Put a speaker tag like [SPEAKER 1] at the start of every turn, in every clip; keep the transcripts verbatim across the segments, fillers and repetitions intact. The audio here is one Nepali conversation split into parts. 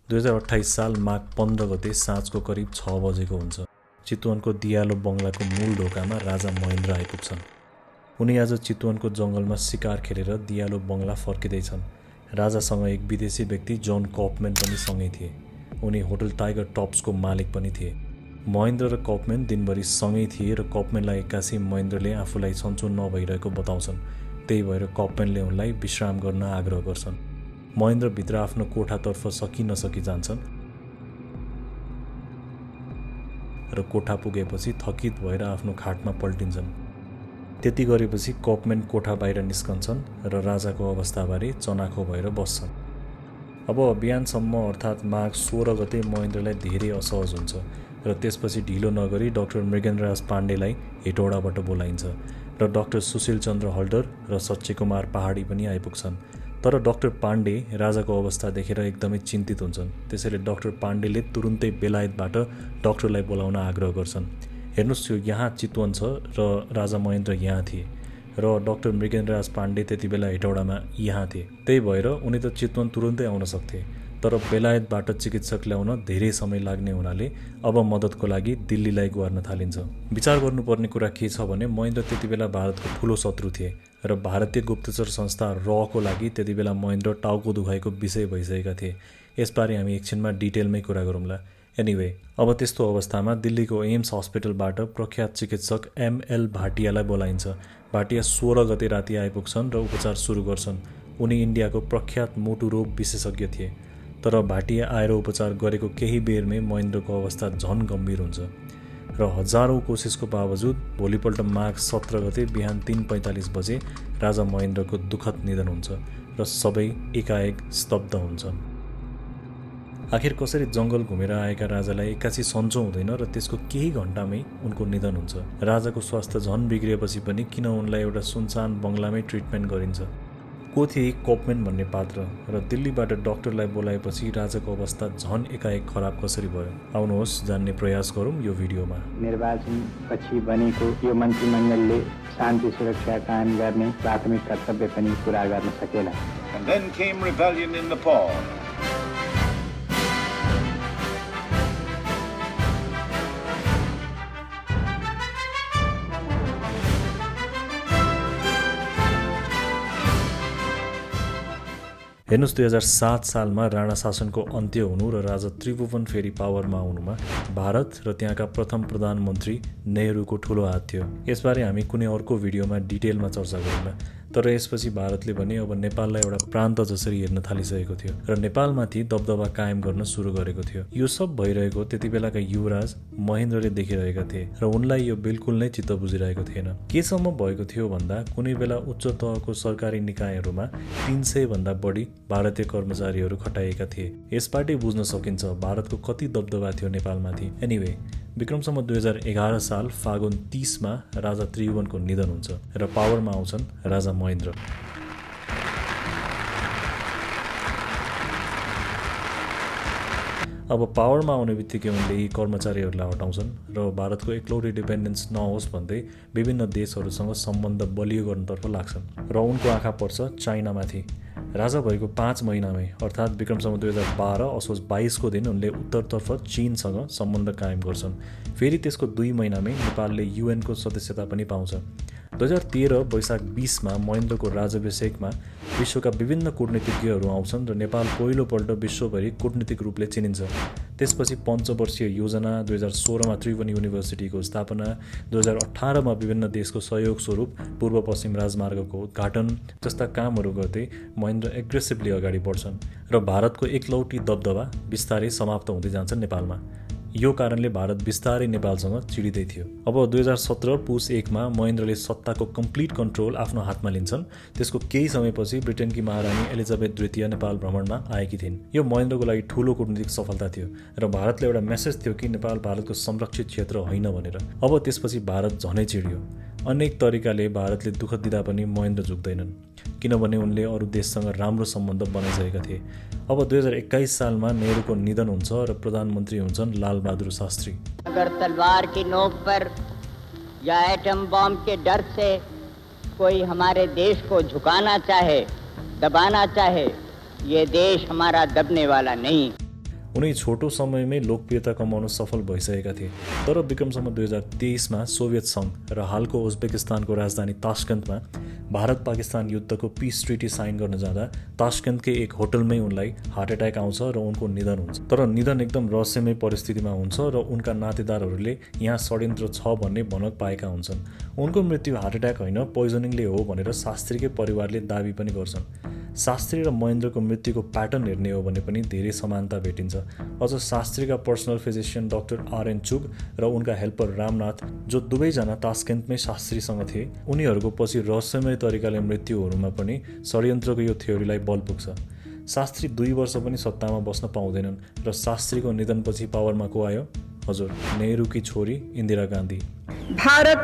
[SPEAKER 1] दुई हजार अट्ठाइस साल माघ पन्ध्र गते साँझको करिब छ बजेको हुन्छ। चितवनको दियालो बङ्गलाको मूल ढोकामा राजा महेन्द्र आइपुग्छन्। उनी आज चितवनको जङ्गलमा शिकार खेलेर दियालो बङ्गला फर्किँदैछन्। राजासँग एक विदेशी व्यक्ति जन कपम्यान पनि सँगै थिए। उनी होटल टाइगर टप्सको मालिक पनि थिए। महेन्द्र र कपम्यान दिनभरि सँगै थिए र कपम्यानलाई एक्कासी महेन्द्रले आफूलाई सन्चो नभइरहेको बताउँछन्। त्यही भएर कपम्यानले उनलाई विश्राम गर्न आग्रह गर्छन्। महेन्द्र भित्र आफ्नो कोठातर्फ सकि नसकि जान्छन् र कोठा पुगेपछि थकित भएर आफ्नो खाटमा पल्टिन्छन्। त्यति गरेपछि कपम्यान कोठा बाहिर निस्कन्छन् र राजाको अवस्थाबारे चनाखो भएर बस्छन्। अब बिहानसम्म अर्थात् माघ सोह्र गते महेन्द्रलाई धेरै असहज हुन्छ र त्यसपछि ढिलो नगरी डाक्टर मृगेन्द्र पाण्डेलाई हेटौडाबाट बोलाइन्छ र डाक्टर सुशील चन्द्र हल्डर र सच्चे कुमार पहाडी पनि आइपुग्छन्। तर डाक्टर पाण्डे राजाको अवस्था देखेर एकदमै चिन्तित हुन्छन्। त्यसैले डाक्टर पाण्डेले तुरुन्तै बेलायतबाट डाक्टरलाई बोलाउन आग्रह गर्छन्। हेर्नुहोस्, यो यहाँ चितवन छ र राजा महेन्द्र यहाँ थिए र डाक्टर मृगेन्द्र पाण्डे त्यति बेला हेटौडामा यहाँ थिए। त्यही भएर उनी त चितवन तुरुन्तै आउन सक्थे, तर बेलायतबाट चिकित्सक ल्याउन धेरै समय लाग्ने हुनाले अब मद्दतको लागि दिल्लीलाई गुहार्न थालिन्छ। विचार गर्नुपर्ने कुरा के छ भने महेन्द्र त्यति बेला भारतको ठुलो शत्रु थिए र भारतीय गुप्तचर संस्था रको लागि त्यति बेला महेन्द्र टाउको दुखाइको विषय भइसकेका थिए। यसबारे हामी एकछिनमा डिटेलमै कुरा गरौँला। एनिवे, अब त्यस्तो अवस्थामा दिल्लीको एम्स हस्पिटलबाट प्रख्यात चिकित्सक एमएल भाटियालाई बोलाइन्छ। भाटिया सोह्र गते राति आइपुग्छन् र उपचार सुरु गर्छन्। उनी इन्डियाको प्रख्यात मोटु रोग विशेषज्ञ थिए। तर भाटिया आएर उपचार गरेको केही बेरमै महेन्द्रको अवस्था झन गम्भीर हुन्छ र हजारौं कोसिसको बावजुद भोलिपल्ट माघ सत्र गते बिहान तीन पैंतालीस बजे राजा महेन्द्रको दुःखद निधन हुन्छ र सबै एकाएक स्तब्ध हुन्छन्। आखिर कसरी जङ्गल घुमेर आएका राजालाई एक्कासी सन्चो हुँदैन र त्यसको केही घण्टामै उनको निधन हुन्छ। राजाको स्वास्थ्य झन बिग्रिएपछि पनि किन उनलाई एउटा सुनसान बङ्गलामै ट्रिटमेन्ट गरिन्छ? को थिए कपम्यान भन्ने पात्र र दिल्लीबाट डाक्टरलाई बोलाएपछि राजाको अवस्था झन एकाएक खराब कसरी भयो? आउनुहोस् जान्ने प्रयास गरौँ यो भिडियोमा।
[SPEAKER 2] निर्वाचनपछि बनेको यो मन्त्रीमण्डलले शान्ति सुरक्षा कायम गर्ने प्राथमिक कर्तव्य पनि पूरा गर्न सकेन।
[SPEAKER 3] And then came rebellion in Nepal.
[SPEAKER 1] हेर्नुहोस्, दुई हजार सात सालमा राणा शासनको अन्त्य हुनु र राजा त्रिभुवन फेरि पावरमा आउनुमा भारत र त्यहाँका प्रथम प्रधानमन्त्री नेहरूको ठुलो हात थियो। यसबारे हामी कुनै अर्को भिडियोमा डिटेलमा चर्चा गरौँला। तर यसपछि भारतले भने अब नेपाललाई एउटा प्रान्त जसरी हेर्न थालिसकेको थियो र नेपालमाथि दबदबा कायम गर्न सुरु गरेको थियो। यो सब भइरहेको त्यति बेलाका युवराज महेन्द्रले देखिरहेका थिए र उनलाई यो बिल्कुल नै चित्त बुझिरहेको थिएन। केसम्म भएको थियो भन्दा कुनै बेला उच्च तहको सरकारी निकायहरूमा तीन सय भन्दा बढी भारतीय कर्मचारीहरू खटाइएका थिए। यसबाट बुझ्न सकिन्छ भारतको कति दबदबा थियो नेपालमाथि। एनिवे, विक्रमसम्म दुई हजार एघार साल फागुन तीसमा राजा त्रिभुवनको निधन हुन्छ र पावरमा आउँछन् राजा महेन्द्र। अब पावरमा आउने बित्तिकै उनले यी कर्मचारीहरूलाई हटाउँछन् र भारतको एक्लौटी डिपेन्डेन्स नहोस् भन्दै विभिन्न देशहरूसँग सम्बन्ध बलियो गर्नतर्फ लाग्छन् र उनको आँखा पर्छ चाइनामाथि। राजा भएको पाँच महिनामै अर्थात् विक्रमसम्म दुई हजार बाह्र असोज बाइसको दिन उनले उत्तरतर्फ चीनसँग सम्बन्ध कायम गर्छन्। फेरि त्यसको दुई महिनामै नेपालले युएनको सदस्यता पनि पाउँछ। दुई हजार तेह्र वैशाख बिसमा महेन्द्रको राजाभिषेकमा विश्वका विभिन्न कूटनीतिज्ञहरू आउँछन् र नेपाल पहिलोपल्ट विश्वभरि कूटनीतिक रूपले चिनिन्छ। त्यसपछि पञ्चवर्षीय योजना, दुई हजार सोह्रमा त्रिभुवन युनिभर्सिटीको स्थापना, दुई हजार अठारमा विभिन्न देशको सहयोग स्वरूप पूर्व पश्चिम राजमार्गको उद्घाटन जस्ता कामहरू गर्दै महेन्द्र एग्रेसिभली अगाडि बढ्छन् र भारतको एकलौटी दबदबा बिस्तारै समाप्त हुँदै जान्छन् नेपालमा। यो कारणले भारत बिस्तारै नेपालसँग चिडिँदै थियो। अब दुई हजार सत्र पुस एकमा महेन्द्रले सत्ताको कम्प्लिट कन्ट्रोल आफ्नो हातमा लिन्छन्। त्यसको केही समयपछि ब्रिटेनकी महारानी एलिजाबेथ द्वितीय नेपाल भ्रमणमा आएकी थिइन्। यो महेन्द्रको लागि ठूलो कूटनीतिक सफलता थियो र भारतले एउटा मेसेज थियो कि नेपाल भारतको संरक्षित क्षेत्र होइन भनेर। अब त्यसपछि भारत झनै चिडियो। अनेक तरिकाले भारतले दुःख दिँदा पनि महेन्द्र झुक्दैनन्, किनभने उनले अरू देशसँग राम्रो सम्बन्ध बनाइसकेका थिए। अब दुई हजार एक्काइस सालमा नेहरूको निधन हुन्छ र प्रधानमन्त्री हुन्छन् लाल बहादुर शास्त्री।
[SPEAKER 4] अगर तलवार की नोक पर या एटम बम के डर से कोई हमारे देश को झुकाना चाहे, दबाना चाहे, ये देश हमारा दबने वाला नहीं।
[SPEAKER 1] उनी छोटो समयमै लोकप्रियता कमाउन सफल भइसकेका थिए। तर विक्रमसम्म दुई हजार तेइसमा सोभियत सङ्घ र हालको उज्बेकिस्तानको राजधानी तास्केन्टमा भारत पाकिस्तान युद्धको पिस ट्रिटी साइन गर्न जाँदा तास्केन्टकै एक होटलमै उनलाई हार्ट एट्याक आउँछ र उनको निधन हुन्छ। तर निधन एकदम रहस्यमय परिस्थितिमा हुन्छ र उनका नातेदारहरूले यहाँ षड्यन्त्र छ भन्ने भनक पाएका हुन्छन्। उनको मृत्यु हार्ट एट्याक होइन पोइजनिङले हो भनेर शास्त्रीकै परिवारले दाबी पनि गर्छन्। शास्त्री र महेन्द्रको मृत्युको प्याटर्न हेर्ने हो भने पनि धेरै समानता भेटिन्छ। अझ शास्त्रीका personal physician doctor R N Chugh र उनका हेल्पर रामनाथ, जो दुवैजना तास्केन्टमै शास्त्रीसँग थिए, उनीहरूको पछि रहस्यमय तरिकाले मृत्युहरूमा पनि षड्यन्त्रको यो थ्योरीलाई बल पुग्छ। शास्त्री दुई वर्ष पनि सत्तामा बस्न पाउँदैनन् र शास्त्रीको निधनपछि पावरमा को आयो? हजुर, नेहरूकी छोरी इन्दिरा गान्धी।
[SPEAKER 5] भारत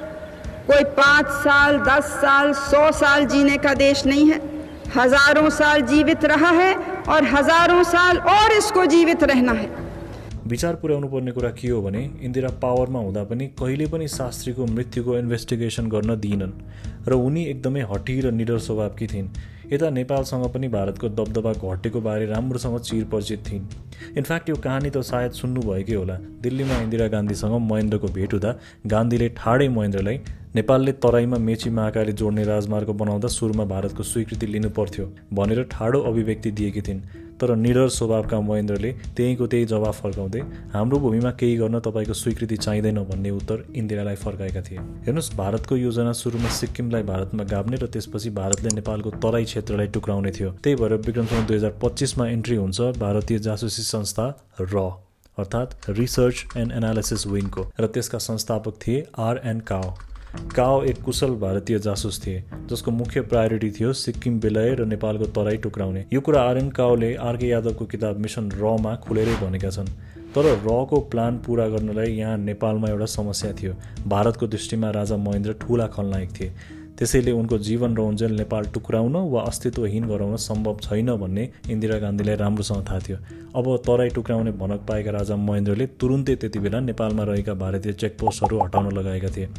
[SPEAKER 5] कोई पाँच साल दस साल सौ साल जीने का देश नहीं है। हजारों साल जीवित रहा है और हजारों साल और इसको जीवित रहना है।
[SPEAKER 1] विचार पुर्याउनु पर्ने कुरा के हो भने इन्दिरा पावरमा हुँदा पनि कहिले पनि शास्त्रीको मृत्युको इन्भेस्टिगेसन गर्न दिइनन् र उनी एकदमै हठी र निडर स्वभावकी थिइन्। यता नेपालसँग पनि भारतको दबदबा घटेको बारे राम्रोसँग चिरपरिचित थिइन्। इनफ्याक्ट यो कहानी त सायद सुन्नुभएकै होला। दिल्लीमा इन्दिरा गान्धीसँग महेन्द्रको भेट हुँदा गान्धीले ठाडै महेन्द्रलाई नेपालले तराईमा मेची महाकाली जोड्ने राजमार्ग बनाउँदा सुरुमा भारतको स्वीकृति लिनु पर्थ्यो भनेर ठाडो अभिव्यक्ति दिएकी थिइन्। तर निडर स्वभावका महेन्द्रले त्यहीको त्यही जवाफ फर्काउँदै हाम्रो भूमिमा केही गर्न तपाईँको स्वीकृति चाहिँदैन भन्ने उत्तर इन्दिरालाई फर्काएका थिए। हेर्नुहोस्, भारतको योजना सुरुमा सिक्किमलाई भारतमा गाभ्ने र त्यसपछि भारतले नेपालको तराई क्षेत्रलाई टुक्राउने थियो। त्यही भएर विक्रमसम्म दुई हजार पच्चिसमा एन्ट्री हुन्छ भारतीय जासुसी संस्था र अर्थात् रिसर्च एन्ड एनालिसिस विङको, र त्यसका संस्थापक थिए आर एन काओ। काओ एक कुशल भारतीय जासुस थिए जसको मुख्य प्रायोरिटी थियो सिक्किम विलय र नेपालको तराई टुक्राउने। यो कुरा आर एन काओले आरके यादवको किताब मिसन रमा खुलेरै भनेका छन्। तर रको प्लान पूरा गर्नलाई यहाँ नेपालमा एउटा समस्या थियो। भारतको दृष्टिमा राजा महेन्द्र ठूला खलनायक थिए, त्यसैले उनको जीवन रहुन्जेल नेपाल टुक्राउन वा अस्तित्वहीन गराउन सम्भव छैन भन्ने इन्दिरा गान्धीलाई राम्रोसँग थाहा थियो। अब तराई टुक्राउने भनक पाएका राजा महेन्द्रले तुरुन्तै त्यति बेला नेपालमा रहेका भारतीय चेकपोस्टहरू हटाउन लगाएका थिए।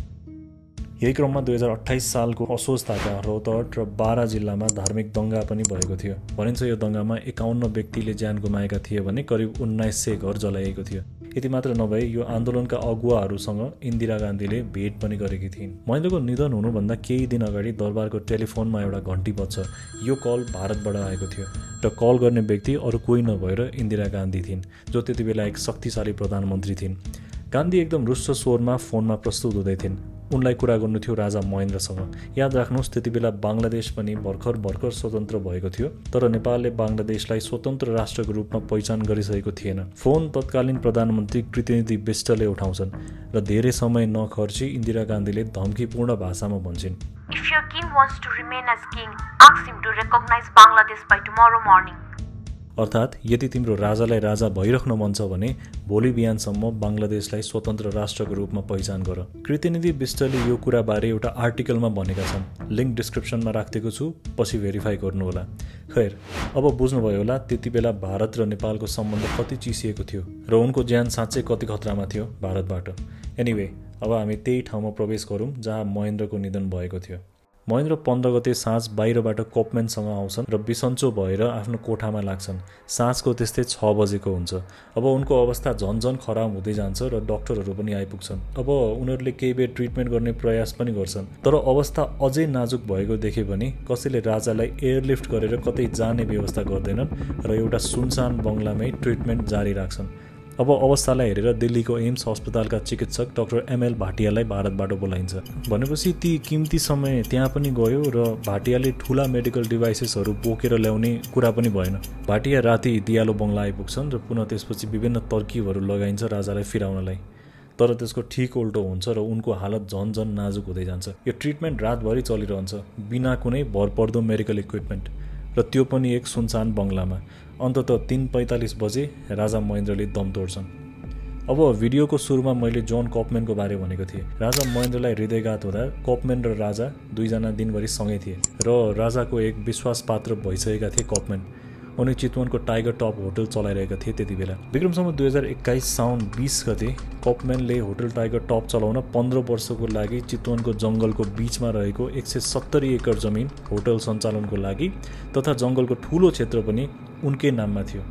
[SPEAKER 1] यही क्रममा दुई हजार अठाइस सालको असोजताका रौतहट र बारा जिल्लामा धार्मिक दङ्गा पनि भएको थियो। भनिन्छ यो दङ्गामा एकाउन्न व्यक्तिले ज्यान गुमाएका थिए भने करिब उन्नाइस सय घर जलाइएको थियो। यति मात्र नभए यो आन्दोलनका अगुवाहरूसँग इन्दिरा गान्धीले भेट पनि गरेकी थिइन्। महेन्द्रको निधन हुनुभन्दा केही दिन अगाडि दरबारको टेलिफोनमा एउटा घन्टी बज्छ। यो कल भारतबाट आएको थियो र कल गर्ने व्यक्ति अरू कोही नभएर इन्दिरा गान्धी थिइन्, जो त्यति बेला एक शक्तिशाली प्रधानमन्त्री थिइन्। गान्धी एकदम रुष्ट स्वरमा फोनमा प्रस्तुत हुँदै थिइन्। उनलाई कुरा गर्नु थियो राजा महेन्द्रसँग। याद राख्नुहोस्, त्यति बेला बङ्गलादेश पनि भर्खर भर्खर स्वतन्त्र भएको थियो, तर नेपालले बङ्गलादेशलाई स्वतन्त्र राष्ट्रको रूपमा पहिचान गरिसकेको थिएन। फोन तत्कालीन प्रधानमन्त्री कृतिनिधि बिष्टले उठाउँछन् र धेरै समय नखर्ची इन्दिरा गान्धीले धम्कीपूर्ण भाषामा भन्छन्,
[SPEAKER 6] If your king wants to remain as king, ask him to recognize Bangladesh by tomorrow morning.
[SPEAKER 1] अर्थात् यदि तिम्रो राजालाई राजा भइराख्न मन छ भने भोलि बिहानसम्म बङ्गलादेशलाई स्वतन्त्र राष्ट्रको रूपमा पहिचान गर। कृतिनिधि बिष्टले यो कुराबारे एउटा आर्टिकलमा भनेका छन्। लिङ्क डिस्क्रिप्सनमा राखिदिएको छु, पछि भेरिफाई गर्नुहोला। खैर, अब बुझ्नुभयो होला त्यति बेला भारत र नेपालको सम्बन्ध कति चिसिएको थियो र उनको ज्यान साँच्चै कति खतरामा थियो भारतबाट। एनिवे, अब हामी त्यही ठाउँमा प्रवेश गरौँ जहाँ महेन्द्रको निधन भएको थियो। महेन्द्र पन्ध्र गते साँझ बाहिरबाट कोपम्यानसँग आउँछन् र बिसन्चो भएर आफ्नो कोठामा लाग्छन्। साँझको त्यस्तै छ बजेको हुन्छ। अब उनको अवस्था झन झन खराब हुँदै जान्छ र डाक्टरहरू पनि आइपुग्छन्। अब उनीहरूले केही बेर ट्रिटमेन्ट गर्ने प्रयास पनि गर्छन्, तर अवस्था अझै नाजुक भएको देखे पनि कसैले राजालाई एयरलिफ्ट गरेर कतै जाने व्यवस्था गर्दैनन् र एउटा सुनसान बङ्गलामै ट्रिटमेन्ट जारी राख्छन्। अब अवस्थालाई हेरेर दिल्लीको एम्स अस्पतालका चिकित्सक डाक्टर एमएल भाटियालाई भारतबाट बोलाइन्छ। भनेपछि ती किम्ती समय त्यहाँ पनि गयो र भाटियाले ठुला मेडिकल डिभाइसेसहरू बोकेर ल्याउने कुरा पनि भएन। भाटिया राति दियालो बङ्गला आइपुग्छन् र पुनः त्यसपछि विभिन्न तरकिबहरू लगाइन्छ राजालाई फिराउनलाई। तर त्यसको ठिक उल्टो हुन्छ र उनको हालत झन झन नाजुक हुँदै जान्छ। यो ट्रिटमेन्ट रातभरि चलिरहन्छ बिना कुनै भरपर्दो मेडिकल इक्विपमेन्ट, र त्यो पनि एक सुनसान बङ्गलामा। अन्ततः तीन पैँतालिस बजे राजा महेन्द्रले दम तोड्छन्। अब भिडियोको सुरुमा मैले जोन कपम्यानको बारे भनेको थिएँ। राजा महेन्द्रलाई हृदयघात हुँदा कपम्यान र राजा दुईजना दिनभरि सँगै थिए र राजाको एक विश्वासपात्र भइसकेका थिए कपम्यान। उनी चितवनको टाइगर टप होटल चलाइरहेका थिए त्यति बेला। विक्रमसम्म दुई हजार एक्काइस साउन बिस गते कपम्यानले होटल टाइगर टप चलाउन पन्ध्र वर्षको लागि चितवनको जङ्गलको बिचमा रहेको एक सय सत्तरी एकड जमिन होटल सञ्चालनको लागि तथा जङ्गलको ठुलो क्षेत्र पनि उनकै नाममा थियो।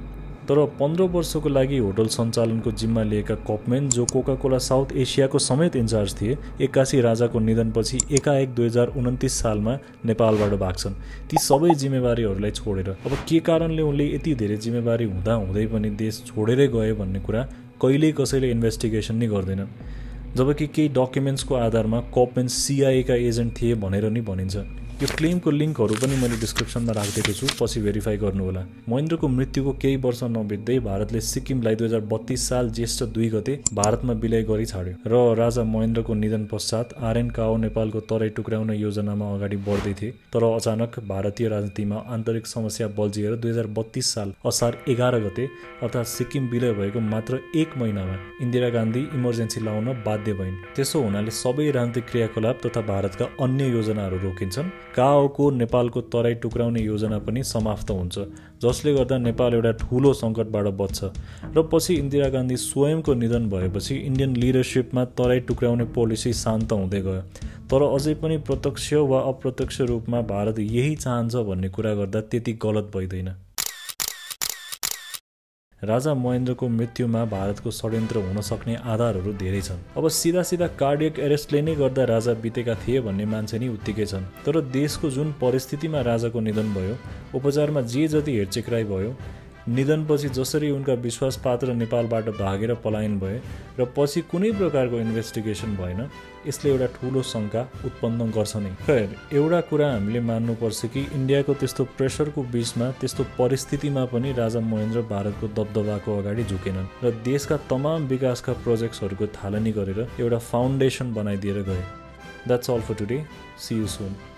[SPEAKER 1] तर पन्ध्र वर्षको लागि होटल सञ्चालनको जिम्मा लिएका कपम्यान जो कोका कोला साउथ एसियाको समेत इन्चार्ज थिए एक्कासी राजाको निधनपछि एकाएक दुई हजार उन्तिस सालमा नेपालबाट भाग्छन्। ती सबै जिम्मेवारीहरूलाई छोडेर अब के कारणले उनले यति धेरै जिम्मेवारी हुँदा हुँदै पनि देश छोडेरै गए भन्ने कुरा कहिल्यै कसैले इन्भेस्टिगेसन नै गर्दैनन्। जबकि केही डकुमेन्ट्सको आधारमा कपम्यान सिआइएका एजेन्ट थिए भनेर नि भनिन्छ। यो क्लेमको लिङ्कहरू पनि मैले डिस्क्रिप्सनमा राखिदिएको छु, पछि भेरिफाई गर्नुहोला। महेन्द्रको मृत्युको केही वर्ष नबित्दै भारतले सिक्किमलाई दुई हजार बत्तीस साल ज्येष्ठ दुई गते भारतमा विलय गरी छाड्यो र राजा महेन्द्रको निधन पश्चात आर्यन काओ नेपालको तराई टुक्राउने योजनामा अगाडि बढ्दै थिए। तर अचानक भारतीय राजनीतिमा आन्तरिक समस्या बल्झिएर दुई हजार बत्तीस साल असार एघार गते अर्थात् सिक्किम विलय भएको मात्र एक महिनामा इन्दिरा गान्धी इमर्जेन्सी लाउन बाध्य भइन्। त्यसो हुनाले सबै राजनीतिक क्रियाकलाप तथा भारतका अन्य योजनाहरू रोकिन्छन्। काओको नेपालको तराई टुक्राउने योजना पनि समाप्त हुन्छ, जसले गर्दा नेपाल एउटा ठूलो सङ्कटबाट बच्छ र पछि इन्दिरा गान्धी स्वयंको निधन भएपछि इन्डियन लिडरसिपमा तराई टुक्राउने पोलिसी शान्त हुँदै गयो। तर अझै पनि प्रत्यक्ष वा अप्रत्यक्ष रूपमा भारत यही चाहन्छ भन्ने कुरा गर्दा त्यति गलत भइदैन। राजा महेन्द्रको मृत्युमा भारतको षड्यन्त्र हुन सक्ने आधारहरू धेरै छन्। अब सिधा सिधा कार्डियक एरेस्टले नै गर्दा राजा बितेका थिए भन्ने मान्छे नि उत्तिकै छन्। तर देशको जुन परिस्थितिमा राजाको निधन भयो, उपचारमा जे जति हेरचेक्राइ भयो, निधनपछि जसरी उनका विश्वासपात्र नेपालबाट भागेर पलायन भए र पछि कुनै प्रकारको इन्भेस्टिगेसन भएन, यसले एउटा ठूलो शङ्का उत्पन्न गर्छ नै। खैर, एउटा कुरा हामीले मान्नुपर्छ कि इन्डियाको त्यस्तो प्रेसरको बीचमा त्यस्तो परिस्थितिमा पनि राजा महेन्द्र भारतको दबदबाको अगाडि झुकेनन् र देशका तमाम विकासका प्रोजेक्ट्सहरूको थालनी गरेर एउटा फाउन्डेसन बनाइदिएर गए। That's all for today. See you soon.